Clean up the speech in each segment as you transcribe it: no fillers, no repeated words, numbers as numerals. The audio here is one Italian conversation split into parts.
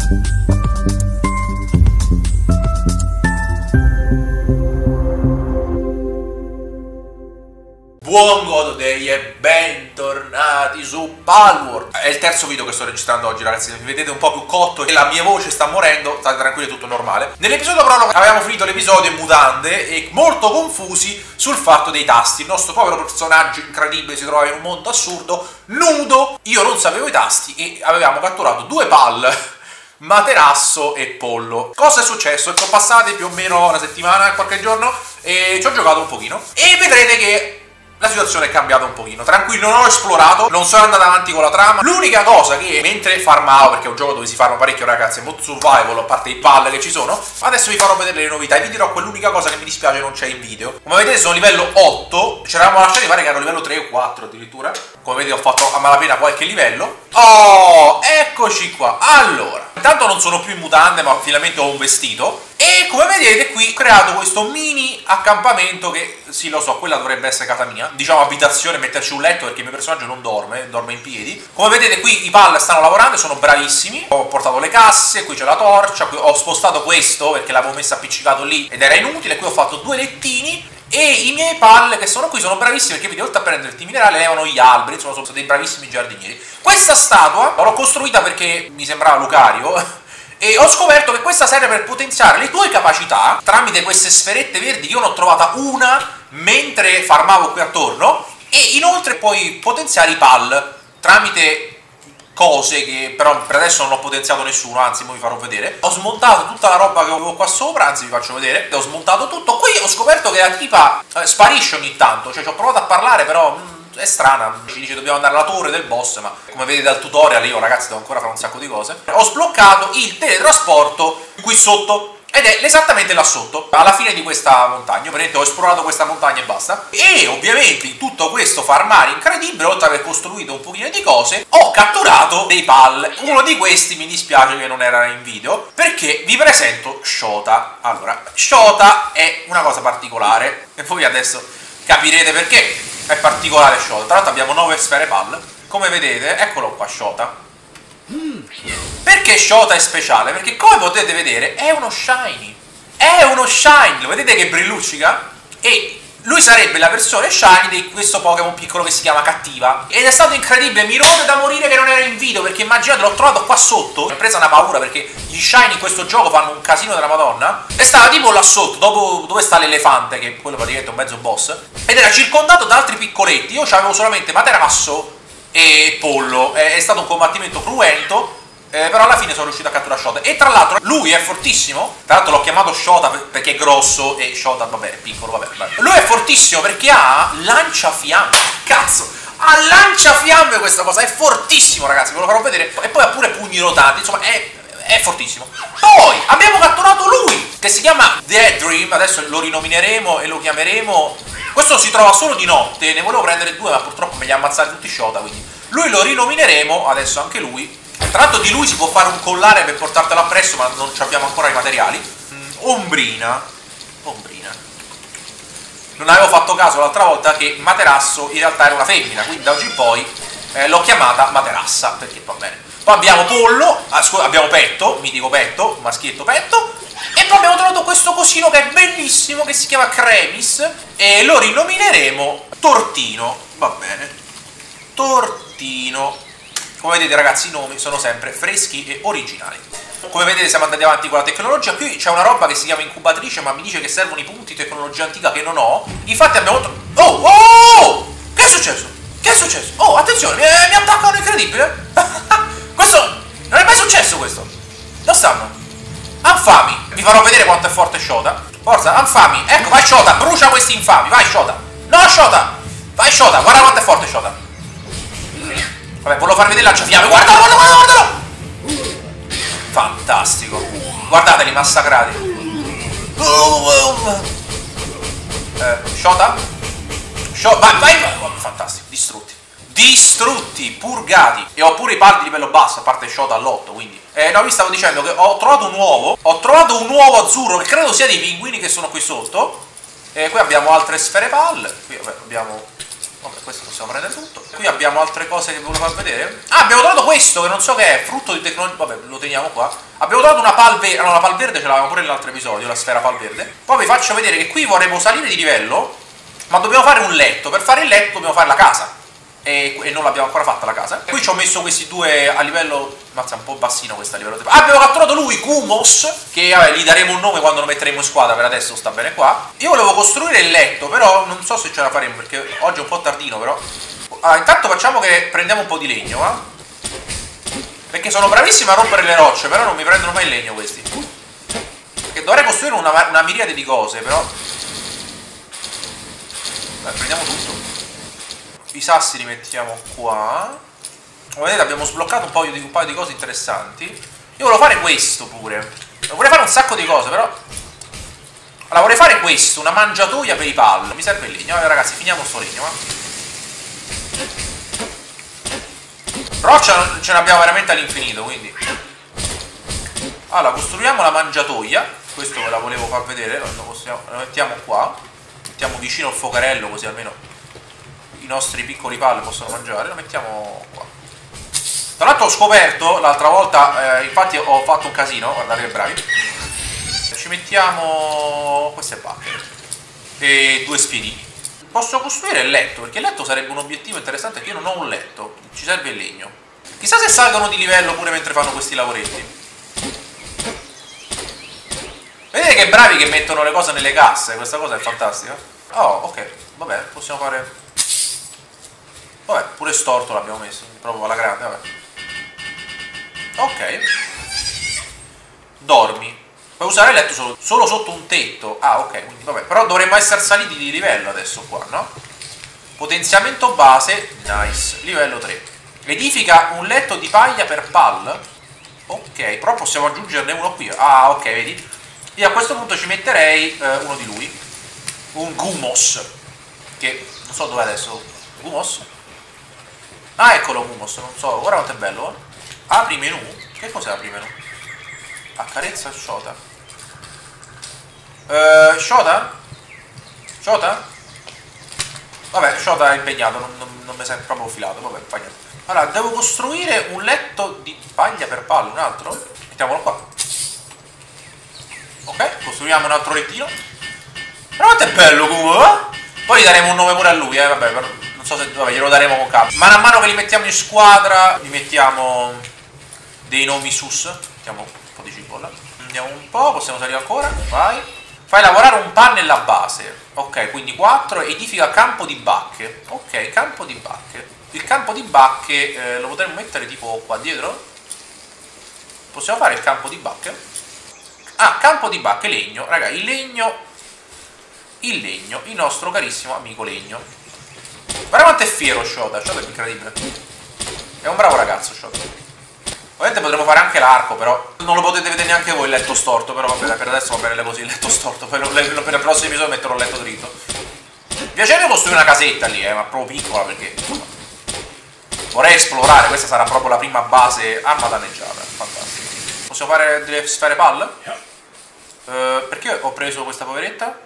Buon God Day e bentornati su Palworld. È il terzo video che sto registrando oggi, ragazzi. Se mi vedete un po' più cotto e la mia voce sta morendo, state tranquilli, è tutto normale. Nell'episodio prologo avevamo finito l'episodio in mutande e molto confusi sul fatto dei tasti. Il nostro povero personaggio incredibile si trova in un mondo assurdo, nudo. Io non sapevo i tasti e avevamo catturato due pal, materasso e pollo. Cosa è successo? Sono passate più o meno una settimana, qualche giorno, e ci ho giocato un pochino e vedrete che la situazione è cambiata un pochino. Tranquillo, non ho esplorato, non sono andato avanti con la trama. L'unica cosa che mentre farmavo, perché è un gioco dove si farma parecchio, ragazzi, è molto survival, a parte i pal che ci sono, adesso vi farò vedere le novità e vi dirò quell'unica cosa che mi dispiace non c'è in video. Come vedete sono livello 8, ci eravamo lasciati pare che ero livello 3 o 4 addirittura. Come vedete ho fatto a malapena qualche livello. Oh, eccoci qua. Allora, intanto non sono più in mutande, ma finalmente ho un vestito. E come vedete qui ho creato questo mini accampamento che, sì lo so, quella dovrebbe essere casa mia, diciamo abitazione, metterci un letto perché il mio personaggio non dorme, dorme in piedi. Come vedete qui i pal stanno lavorando e sono bravissimi. Ho portato le casse, qui c'è la torcia, qui ho spostato questo perché l'avevo messo appiccicato lì ed era inutile. Qui ho fatto due lettini e i miei pal che sono qui sono bravissimi perché vedi, oltre a prendere il minerale levano gli alberi, insomma sono dei bravissimi giardinieri. Questa statua l'ho costruita perché mi sembrava Lucario e ho scoperto che questa serve per potenziare le tue capacità tramite queste sferette verdi, che io ne ho trovata una mentre farmavo qui attorno, e inoltre puoi potenziare i pal tramite cose che però per adesso non ho potenziato nessuno, anzi vi farò vedere. Ho smontato tutta la roba che avevo qua sopra, anzi vi faccio vedere, ho smontato tutto. Qui ho scoperto che la tipa sparisce ogni tanto, cioè ci ho provato a parlare però è strana, ci dice dobbiamo andare alla torre del boss, ma come vedete dal tutorial io, ragazzi, devo ancora fare un sacco di cose. Ho sbloccato il teletrasporto qui sotto ed è esattamente là sotto, alla fine di questa montagna. Praticamente ho esplorato questa montagna e basta. E ovviamente in tutto questo farmare incredibile, oltre ad aver costruito un pochino di cose, ho catturato dei pal. Uno di questi mi dispiace che non era in video perché vi presento Shota. Allora, Shota è una cosa particolare e voi adesso capirete perché è particolare Shota. Tra l'altro abbiamo 9 sfere pal, come vedete, eccolo qua Shota. Perché Shota è speciale? Perché come potete vedere è uno shiny. È uno shiny, lo vedete che brilluccica? E lui sarebbe la versione shiny di questo Pokémon piccolo che si chiama Cattiva. Ed è stato incredibile, mi rode da morire che non era in video, perché immaginate, l'ho trovato qua sotto. Mi è presa una paura perché gli shiny in questo gioco fanno un casino della madonna. E stava tipo là sotto, dopo dove sta l'elefante, che quello praticamente è un mezzo boss, ed era circondato da altri piccoletti. Io c'avevo solamente materasso e pollo. È stato un combattimento cruento, però alla fine sono riuscito a catturare Shota. E tra l'altro lui è fortissimo. Tra l'altro l'ho chiamato Shota perché è grosso e Shota vabbè è piccolo, vabbè. Lui è fortissimo perché ha lanciafiamme. Cazzo, ha lanciafiamme questa cosa, è fortissimo, ragazzi, ve lo farò vedere. E poi ha pure pugni rotanti, insomma è fortissimo. Poi abbiamo catturato lui che si chiama Daedream. Adesso lo rinomineremo e lo chiameremo, questo si trova solo di notte, ne volevo prendere due ma purtroppo me li ha ammazzati tutti Shota, quindi lui lo rinomineremo adesso anche lui. Tra l'altro di lui si può fare un collare per portartelo appresso, ma non abbiamo ancora i materiali. Ombrina. Non avevo fatto caso l'altra volta che Materasso in realtà era una femmina, quindi da oggi in poi l'ho chiamata Materassa, perché va bene. Poi abbiamo Pollo, abbiamo Petto, mitico Petto, maschietto Petto. E poi abbiamo trovato questo cosino che è bellissimo, che si chiama Cremis, e lo rinomineremo Tortino. Va bene, Tortino. Come vedete, ragazzi, i nomi sono sempre freschi e originali. Come vedete siamo andati avanti con la tecnologia. Qui c'è una roba che si chiama incubatrice, ma mi dice che servono i punti tecnologia antica che non ho. Infatti abbiamo oh! Che è successo? Che è successo? Oh, attenzione, mi attaccano, incredibile. Questo non è mai successo, questo. Dove stanno? Anfami. Vi farò vedere quanto è forte Shota. Forza, Anfami. Ecco, vai Shota, brucia questi infami. Vai Shota. No, Shota. Vai Shota, guarda quanto è forte Shota. Vabbè, volevo farvi vedere lanciafiamme. Guardalo! Fantastico. Guardateli massacrati. Shota? Vai. Fantastico, distrutti, purgati. E ho pure i pal di livello basso, a parte Shota all'8, quindi no, vi stavo dicendo che ho trovato un uovo azzurro, che credo sia dei pinguini che sono qui sotto. Qui abbiamo altre sfere pal. Qui vabbè, abbiamo Vabbè, questo possiamo prendere tutto. Qui abbiamo altre cose che volevo far vedere. Ah, abbiamo trovato questo, che non so che è, frutto di tecnologia. Vabbè, lo teniamo qua. Abbiamo trovato una pal verde. No, la pal verde ce l'avevamo pure nell'altro episodio, la sfera pal verde. Poi vi faccio vedere che qui vorremmo salire di livello, ma dobbiamo fare un letto. Per fare il letto dobbiamo fare la casa. E non l'abbiamo ancora fatta la casa. Qui ci ho messo questi due a livello. Mazza, un po' bassino questo a livello. Ah, abbiamo catturato lui, Gumos. Che vabbè, gli daremo un nome quando lo metteremo in squadra. Per adesso sta bene qua. Io volevo costruire il letto, però non so se ce la faremo, perché oggi è un po' tardino, però. Ah, intanto facciamo che prendiamo un po' di legno, va? Perché sono bravissimi a rompere le rocce, però non mi prendono mai il legno questi. Perché dovrei costruire una miriade di cose, però. Dai, prendiamo tutto. I sassi li mettiamo qua. Come vedete abbiamo sbloccato un paio di cose interessanti. Io volevo fare questo pure. Vorrei fare un sacco di cose, però. Allora vorrei fare questo, una mangiatoia per i pal. Mi serve il legno. Allora ragazzi, finiamo sto legno, Roccia ce ne abbiamo veramente all'infinito, quindi. Allora, costruiamo la mangiatoia. Questo ve la volevo far vedere. Lo mettiamo qua. Mettiamo vicino al fuocarello, così almeno i nostri piccoli pal possono mangiare. Lo mettiamo qua. Tra l'altro ho scoperto l'altra volta, infatti ho fatto un casino, guardate che bravi. Ci mettiamo queste bacche e due spiedini. Posso costruire il letto, perché il letto sarebbe un obiettivo interessante, perché io non ho un letto, ci serve il legno. Chissà se salgono di livello pure mentre fanno questi lavoretti. Vedete che bravi che mettono le cose nelle casse, questa cosa è fantastica. Oh, ok, vabbè, possiamo fare. Vabbè, pure storto l'abbiamo messo, proprio alla grande, vabbè. Ok. Dormi. Puoi usare il letto solo sotto un tetto. Ah, ok, quindi vabbè. Però dovremmo essere saliti di livello adesso qua, no? Potenziamento base, nice. Livello 3. Edifica un letto di paglia per pal. Ok, però possiamo aggiungerne uno qui. Ah, ok, vedi? Io a questo punto ci metterei uno di lui. Un Gumos. Che non so dov'è adesso. Gumos? Ah, eccolo Gumos, non so. Ora quanto è bello, Apri menu. Che cos'è apri menu? Accarezza Shota. Shota? Shota? Vabbè, Shota è impegnato, non mi sento proprio filato, vabbè, fa niente. Allora, devo costruire un letto di paglia per palo, un altro? Mettiamolo qua. Ok, costruiamo un altro lettino. Però quanto è bello comunque, Poi gli daremo un nome pure a lui, vabbè, però non so se vabbè, glielo daremo con calma. Mano a mano che li mettiamo in squadra, gli mettiamo dei nomi sus. Mettiamo un po' di cipolla. Andiamo un po', possiamo salire ancora, vai. Fai lavorare un pan nella base. Ok, quindi 4, edifica campo di bacche. Ok, campo di bacche. Il campo di bacche lo potremmo mettere tipo qua dietro? Possiamo fare il campo di bacche? Ah, campo di bacche, legno. Raga, il legno, il nostro carissimo amico legno. Guarda quanto è fiero Shota. Shota è incredibile. È un bravo ragazzo Shota. Ovviamente potremmo fare anche l'arco, però non lo potete vedere neanche voi il letto storto. Però vabbè, per adesso va bene così il letto storto. Poi per il prossimo episodio metterò il letto dritto. Mi piacerebbe costruire una casetta lì, ma proprio piccola, perché insomma, vorrei esplorare. Questa sarà proprio la prima base arma danneggiata. Fantastico. Possiamo fare delle sfere pal? Perché ho preso questa poveretta?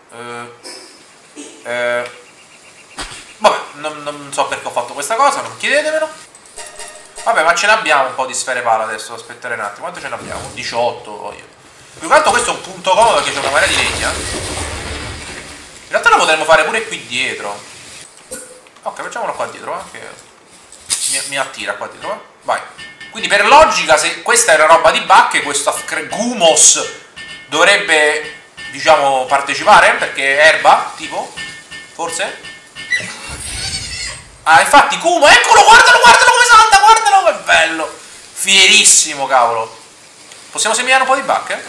Vabbè, non so perché ho fatto questa cosa, non chiedetemelo. Vabbè, ma ce ne abbiamo un po' di sfere pala adesso, aspettere un attimo. Quanto ce ne abbiamo? 18, oh io. Più che altro questo è un punto comodo perché c'è una marea di legna. In realtà lo potremmo fare pure qui dietro. Ok, facciamolo qua dietro, che mi attira qua dietro, vai. Quindi per logica, se questa è una roba di bacche, questo Gumos dovrebbe, diciamo, partecipare, perché è erba, tipo, forse? Ah, infatti, Kumo, eccolo, guardalo come salta, guardalo, che bello. Fierissimo, cavolo. Possiamo seminare un po' di bacche?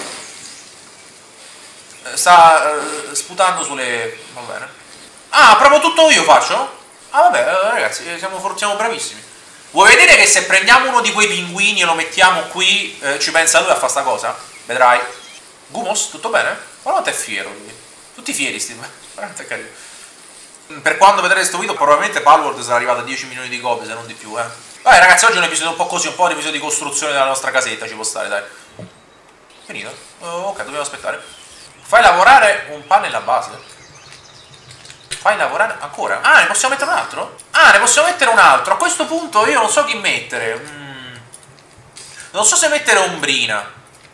Sta sputando sulle. Va bene. Ah, proprio tutto io faccio? Ah, vabbè, ragazzi, siamo bravissimi. Vuoi vedere che se prendiamo uno di quei pinguini e lo mettiamo qui, ci pensa lui a fare sta cosa? Vedrai. Gumos, tutto bene? Guarda quanto è fiero lui. Tutti fieri, veramente carino. Per quando vedrete questo video probabilmente Palworld sarà arrivato a 10 milioni di copie, se non di più, Vabbè ragazzi, oggi è un episodio un po' così, un po' un episodio di costruzione della nostra casetta, ci può stare, dai. Finito? Ok, dobbiamo aspettare. Fai lavorare un pan nella base. Fai lavorare ancora. Ah, ne possiamo mettere un altro? Ah, ne possiamo mettere un altro. A questo punto io non so chi mettere. Non so se mettere Ombrina.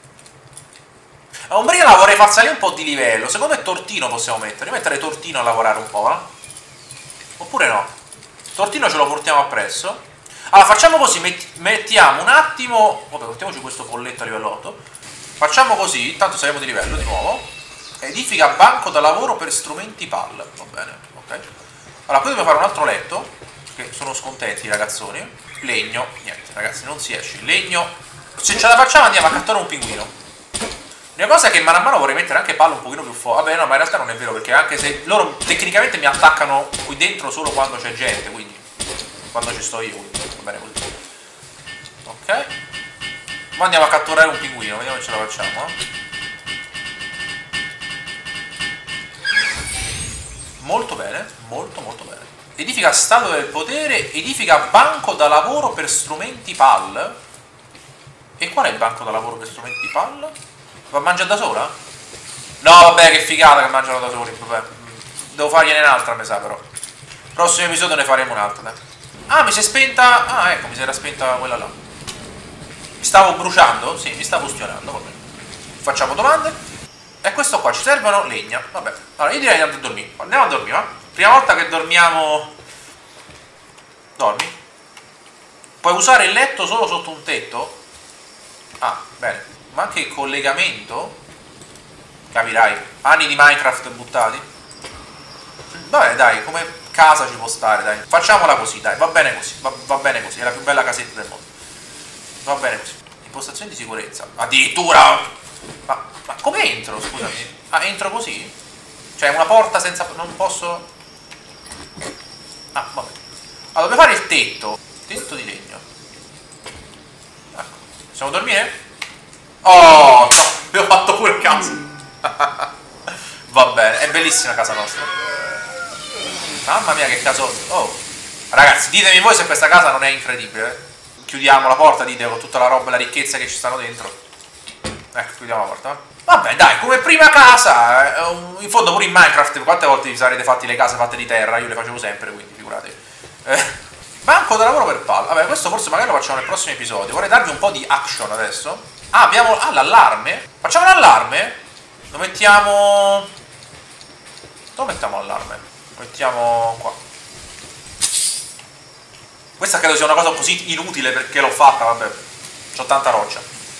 A Ombrina la vorrei far salire un po' di livello. Secondo me Tortino possiamo mettere. Io metterei Tortino a lavorare un po', oppure no? Tortino ce lo portiamo appresso. Allora facciamo così, mettiamo un attimo. Vabbè, mettiamoci questo polletto a livello 8. Facciamo così, intanto saliamo di livello di nuovo. Edifica banco da lavoro per strumenti PAL. Va bene, ok. Allora qui dobbiamo fare un altro letto, perché sono scontenti i ragazzoni. Legno, niente ragazzi, non si esce. Legno. Se ce la facciamo andiamo a catturare un pinguino. L'unica cosa è che mano a mano vorrei mettere anche palle un pochino più forte. Vabbè, no, ma in realtà non è vero, perché anche se loro tecnicamente mi attaccano qui dentro solo quando c'è gente, quindi quando ci sto io, quindi va bene così. Ok. Ma andiamo a catturare un pinguino, vediamo se ce la facciamo. Molto bene, molto molto bene. Edifica statua del potere, edifica banco da lavoro per strumenti PAL. E qual è il banco da lavoro per strumenti PAL? Va a mangiare da sola? No, vabbè, che figata che mangiano da soli, vabbè. Devo fargliene un'altra, mi sa, però. Prossimo episodio ne faremo un'altra, dai. Ah, mi si è spenta. Ah, ecco, mi si era spenta quella là. Mi stavo bruciando? Sì, mi stavo ustionando, vabbè. Facciamo domande. E questo qua, ci servono legna, vabbè. Allora, io direi di andare a dormire. Andiamo a dormire, va? Prima volta che dormiamo. Dormi. Puoi usare il letto solo sotto un tetto? Ah, bene. Ma anche il collegamento? Capirai. Anni di Minecraft buttati? Vabbè, dai, come casa ci può stare, dai. Facciamola così, dai, va bene così. Va bene così, è la più bella casetta del mondo. Va bene così. Impostazioni di sicurezza. Addirittura! Ma come entro, scusami? Ah, entro così? Cioè, una porta senza. Non posso. Ah, vabbè. Allora, dobbiamo fare il tetto. Tetto di legno. Ecco. Possiamo dormire? Oh, no, abbiamo fatto pure casa. Va bene, è bellissima casa nostra. Mamma mia, che caso. Oh, ragazzi, ditemi voi se questa casa non è incredibile. Chiudiamo la porta, dite, con tutta la roba e la ricchezza che ci stanno dentro. Ecco, chiudiamo la porta. Vabbè, dai, come prima casa. In fondo pure in Minecraft quante volte vi sarete fatti le case fatte di terra? Io le facevo sempre, quindi figurate. Banco da lavoro per PAL. Vabbè, questo forse magari lo facciamo nel prossimo episodio. Vorrei darvi un po' di action adesso. Ah, abbiamo. Ah, l'allarme. Facciamo l'allarme. Lo mettiamo. Dove mettiamo l'allarme? Lo mettiamo qua. Questa credo sia una cosa così inutile perché l'ho fatta, vabbè. C'ho tanta roccia.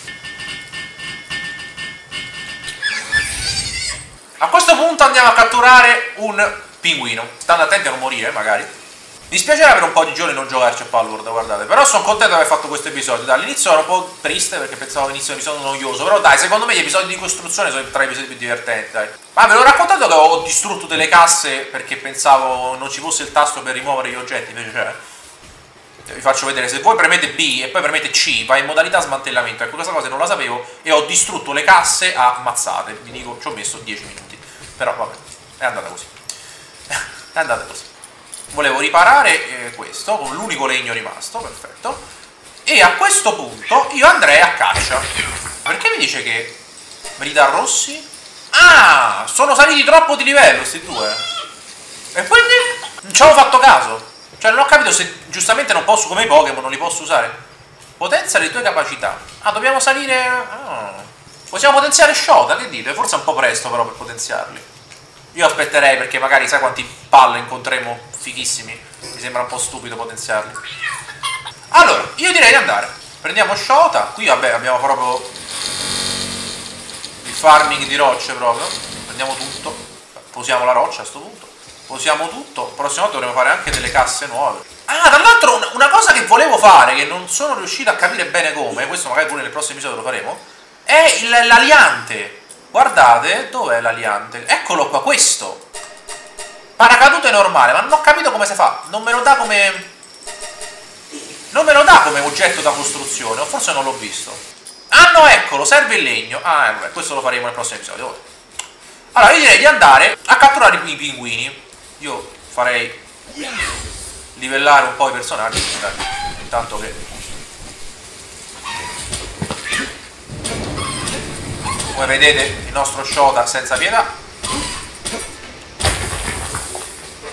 A questo punto andiamo a catturare un pinguino. Stando attenti a non morire, magari. Mi dispiacerà per un po' di giorni non giocarci a Palworld, guardate. Però sono contento di aver fatto questo episodio. Dall'inizio ero un po' triste perché pensavo che l'inizio di episodio noioso. Però dai, secondo me gli episodi di costruzione sono tra i episodi più divertenti, dai. Ma ve l'ho raccontato che ho distrutto delle casse perché pensavo non ci fosse il tasto per rimuovere gli oggetti, invece c'è. Vi faccio vedere, se voi premete B e poi premete C, va in modalità smantellamento. Ecco, questa cosa non la sapevo e ho distrutto le casse a mazzate. Vi dico, ci ho messo 10 minuti. Però vabbè, è andata così. È andata così. Volevo riparare questo con l'unico legno rimasto, perfetto. E a questo punto io andrei a caccia. Perché mi dice che me li dà rossi? Ah, sono saliti troppo di livello questi due. E quindi non ci avevo fatto caso. Cioè non ho capito se giustamente non posso, come i Pokémon, non li posso usare. Potenzia le tue capacità. Ah, dobbiamo salire. Ah. Possiamo potenziare Shota, che dite? Forse è un po' presto però per potenziarli. Io aspetterei perché magari sai quanti palle incontremo fighissimi. Mi sembra un po' stupido potenziarli. Allora, io direi di andare. Prendiamo Shota. Qui vabbè abbiamo proprio il farming di rocce proprio. Prendiamo tutto. Posiamo la roccia a sto punto. Posiamo tutto. Prossima volta dovremo fare anche delle casse nuove. Ah, tra l'altro una cosa che volevo fare, che non sono riuscito a capire bene come, questo magari pure nel prossimo episodio lo faremo, è l'aliante. Guardate, dov'è l'aliante? Eccolo qua, questo. Paracadute normale, ma non ho capito come si fa. Non me lo dà come. Non me lo dà come oggetto da costruzione, o forse non l'ho visto. Ah no, eccolo, serve il legno. Ah, vabbè, questo lo faremo nel prossimo episodio. Allora, io direi di andare a catturare i pinguini. Io farei livellare un po' i personaggi, intanto che. Come vedete il nostro Shota senza pietà.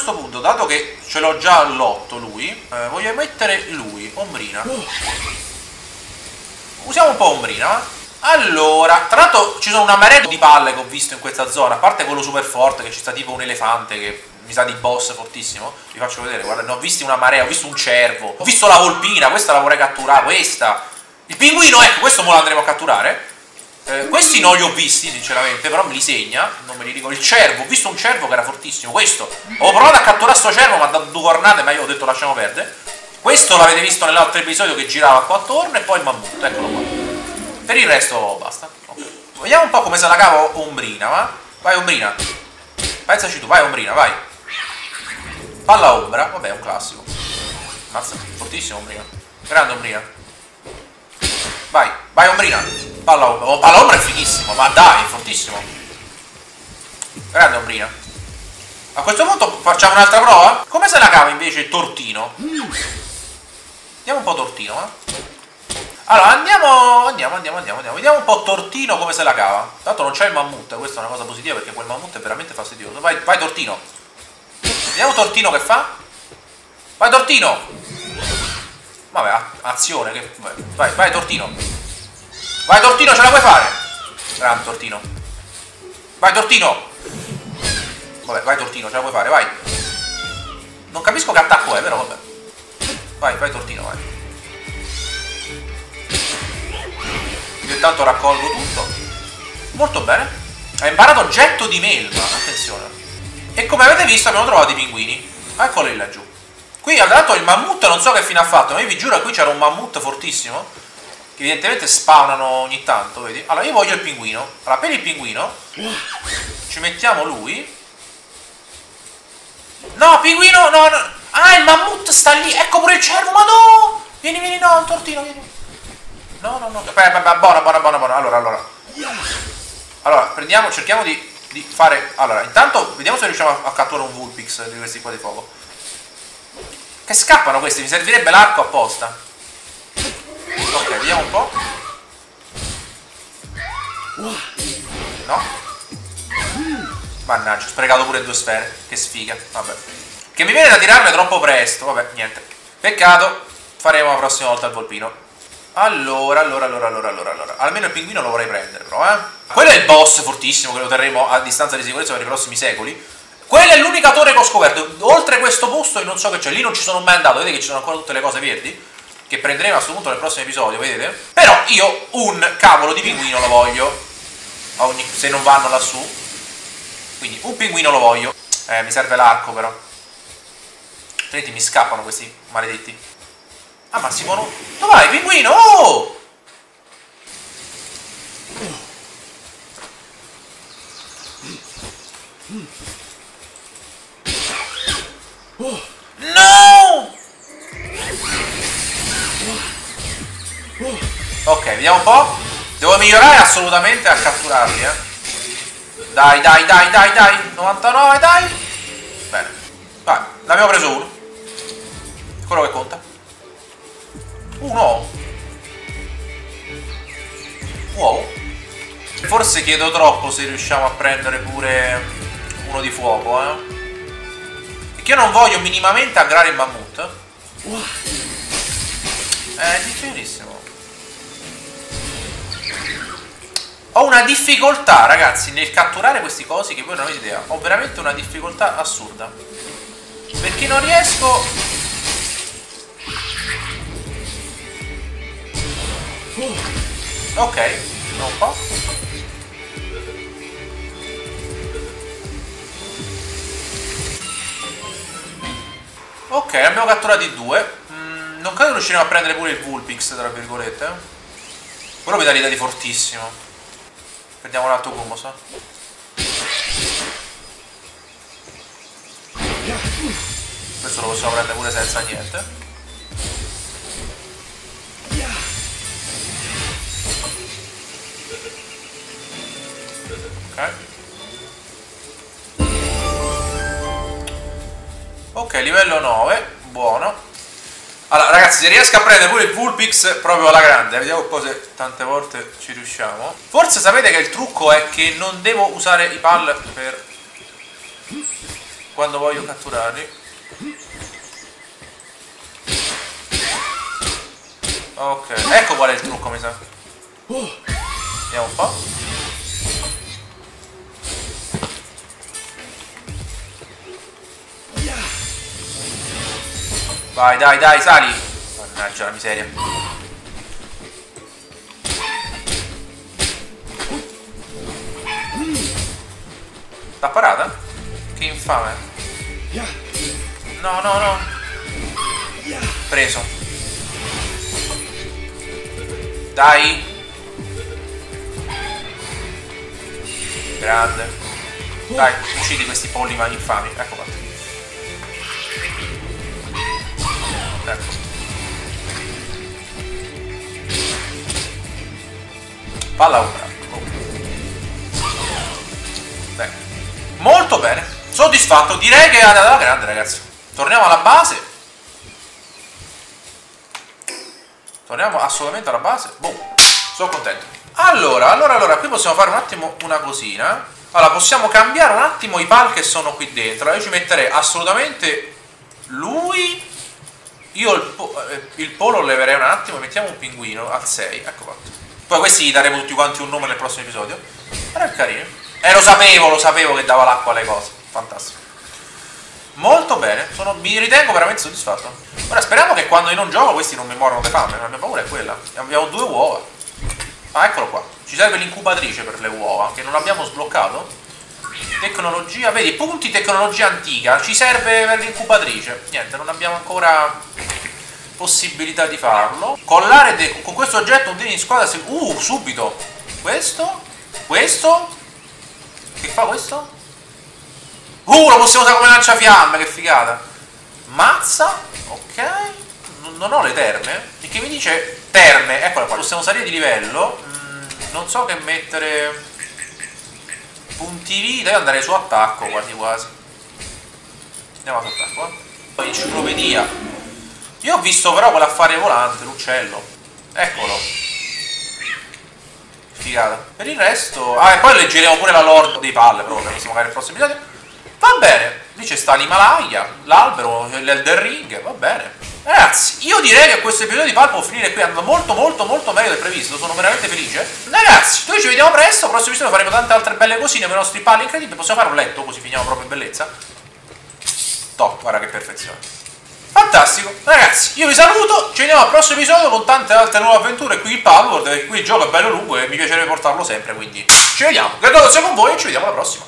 questo punto, dato che ce l'ho già all'8 lui, voglio mettere lui, Ombrina. Usiamo un po' Ombrina, va? Allora, tra l'altro ci sono una marea di palle che ho visto in questa zona, a parte quello super forte che ci sta tipo un elefante che mi sa di boss fortissimo. Vi faccio vedere, guarda, ne ho visti una marea, ho visto un cervo, ho visto la volpina, questa la vorrei catturare, questa. Il pinguino, ecco, questo me lo andremo a catturare. Questi non li ho visti sinceramente, però me li segna, non me li ricordo. Il cervo, ho visto un cervo che era fortissimo, questo. Ho provato a catturare sto cervo, mi ha dato 2 cornate, ma io ho detto lasciamo perdere. Questo l'avete visto nell'altro episodio che girava qua attorno, e poi il mammut, eccolo qua. Per il resto basta. Okay. Vediamo un po' come se la cavo Ombrina, va? Vai Ombrina. Pensaci tu, vai Ombrina, vai. Palla ombra, vabbè, è un classico. Mazza, fortissimo Ombrina. Grande Ombrina. Vai, vai Ombrina. Palla ombra. Oh, palla ombra è fighissimo, ma dai, è fortissimo. Grande Ombrina. A questo punto facciamo un'altra prova? Come se la cava invece Tortino? Andiamo un po' Tortino, Allora, andiamo. Vediamo un po' Tortino come se la cava. Tanto non c'è il mammut, questa è una cosa positiva perché quel mammut è veramente fastidioso. Vai, vai Tortino. Vediamo Tortino che fa. Vai Tortino. Vabbè, azione. Che... Vai, vai Tortino. Vai Tortino, ce la puoi fare. Grande Tortino. Vai Tortino. Vabbè, vai Tortino, ce la puoi fare, vai. Non capisco che attacco è, però vabbè. Vai, vai Tortino, vai. Io intanto raccolgo tutto. Molto bene. Ha imparato oggetto di melma, attenzione. E come avete visto abbiamo trovato i pinguini. Eccoli laggiù. Qui tra l'altro il mammut non so che fine ha fatto, ma io vi giuro che qui c'era un mammut fortissimo, che evidentemente spawnano ogni tanto, vedi? Allora io voglio il pinguino. Allora per il pinguino ci mettiamo lui. No, pinguino, no, no. Ah, il mammut sta lì. Ecco pure il cervo, ma no. Vieni, vieni, no, un Tortino, vieni. No, no, no. Buona. Allora, prendiamo, cerchiamo di fare... Allora, intanto vediamo se riusciamo a catturare un Vulpix di questi qua di fuoco. Che scappano questi, mi servirebbe l'arco apposta. Ok, vediamo un po'. No. Mannaggia, ho sprecato pure 2 sfere. Che sfiga, vabbè. Che mi viene da tirarle troppo presto, vabbè, niente. Peccato, faremo la prossima volta il volpino. Allora. Almeno il pinguino lo vorrei prendere, però, Quello è il boss fortissimo che lo terremo a distanza di sicurezza per i prossimi secoli. Quella è l'unica torre che ho scoperto. Oltre questo posto io non so che c'è. Lì non ci sono mai andato. Vedete che ci sono ancora tutte le cose verdi, che prenderemo a questo punto nel prossimo episodio, vedete? Però io un cavolo di pinguino lo voglio. Se non vanno lassù. Quindi un pinguino lo voglio. Mi serve l'arco però. Altrimenti mi scappano questi maledetti. Ah, ma si muovono. Dove vai, pinguino? Oh! No! Ok, vediamo un po'. Devo migliorare assolutamente a catturarli, Dai. 99, dai. Bene. Vai, ne abbiamo preso uno. Quello che conta. Uno. Wow. Forse chiedo troppo se riusciamo a prendere pure uno di fuoco, Perché io non voglio minimamente aggrare il mammut. È difficilissimo. Ho una difficoltà, ragazzi, nel catturare questi cosi che voi non avete idea. Ho veramente una difficoltà assurda. Perché non riesco... Ok, un po'. Ok, ne abbiamo catturati 2. Non credo riusciremo a prendere pure il Vulpix, tra virgolette. Quello mi dà l'idea di fortissimo. Prendiamo un altro Gumos. Questo lo possiamo prendere pure senza niente. Ok. Ok, livello 9. Buono. Allora ragazzi, se riesco a prendere pure il Vulpix proprio alla grande, vediamo un po' se tante volte ci riusciamo. Forse sapete che il trucco è che non devo usare i pal per... quando voglio catturarli. Ok, ecco qual è il trucco, mi sa. Vediamo un po'. Vai, dai, dai, sali. Mannaggia la miseria. L'ha parata? Che infame. No, no, no. Preso. Dai. Grande. Dai, uccidi questi polli infami. Ecco qua. Ecco. Palla ombra. Bene. Molto bene. Soddisfatto. Direi che è andata alla grande, ragazzi. Torniamo alla base. Torniamo assolutamente alla base. Boom. Sono contento. Allora, qui possiamo fare un attimo una cosina. Allora, possiamo cambiare un attimo i pal che sono qui dentro. Io ci metterei assolutamente lui. Io il polo lo leverei un attimo. Mettiamo un pinguino al 6. Ecco fatto. Poi questi gli daremo tutti quanti un nome nel prossimo episodio. Però è carino. Lo sapevo che dava l'acqua alle cose. Fantastico. Molto bene. Mi ritengo veramente soddisfatto. Ora speriamo che quando io non gioco questi non mi morano di fame. La mia paura è quella. Abbiamo 2 uova. Ah, eccolo qua. Ci serve l'incubatrice per le uova, che non abbiamo sbloccato. Tecnologia, vedi, punti tecnologia antica. Ci serve per l'incubatrice. Niente, non abbiamo ancora possibilità di farlo. Collare con questo oggetto un dino in squadra. Subito. Questo. Che fa questo? Lo possiamo usare come lanciafiamme, che figata. Mazza. Ok. Non ho le terme. E che mi dice terme. Eccola qua. Possiamo salire di livello. Non so che mettere. Punti vita. Io andrei su attacco quasi quasi. Andiamo su attacco. Enciclopedia. Io ho visto però quell'affare volante, l'uccello. Eccolo. Figata. Per il resto. Ah, e poi leggeremo pure la lore dei palle, proprio. Possiamo magari il prossimo episodio. Va bene. Lì c'è sta l'Himalaya, l'albero, l'Elden Ring. Va bene. Ragazzi, io direi che questo episodio di PAL può finire qui, andando molto meglio del previsto, sono veramente felice. Ragazzi, noi ci vediamo presto, al prossimo episodio faremo tante altre belle cosine per i nostri PAL incredibili, possiamo fare un letto così finiamo proprio in bellezza. Top, guarda che perfezione. Fantastico, ragazzi, io vi saluto, ci vediamo al prossimo episodio con tante altre nuove avventure qui in Palworld, perché qui il gioco è bello lungo e mi piacerebbe portarlo sempre, quindi ci vediamo. Credo che sia con voi e ci vediamo alla prossima.